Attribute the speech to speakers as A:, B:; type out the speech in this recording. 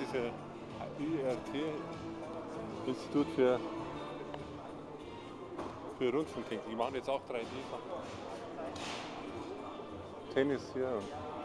A: diese IRT, Institut für Rundfunktechnik. Die machen jetzt auch 3D-Sachen. Tennis hier.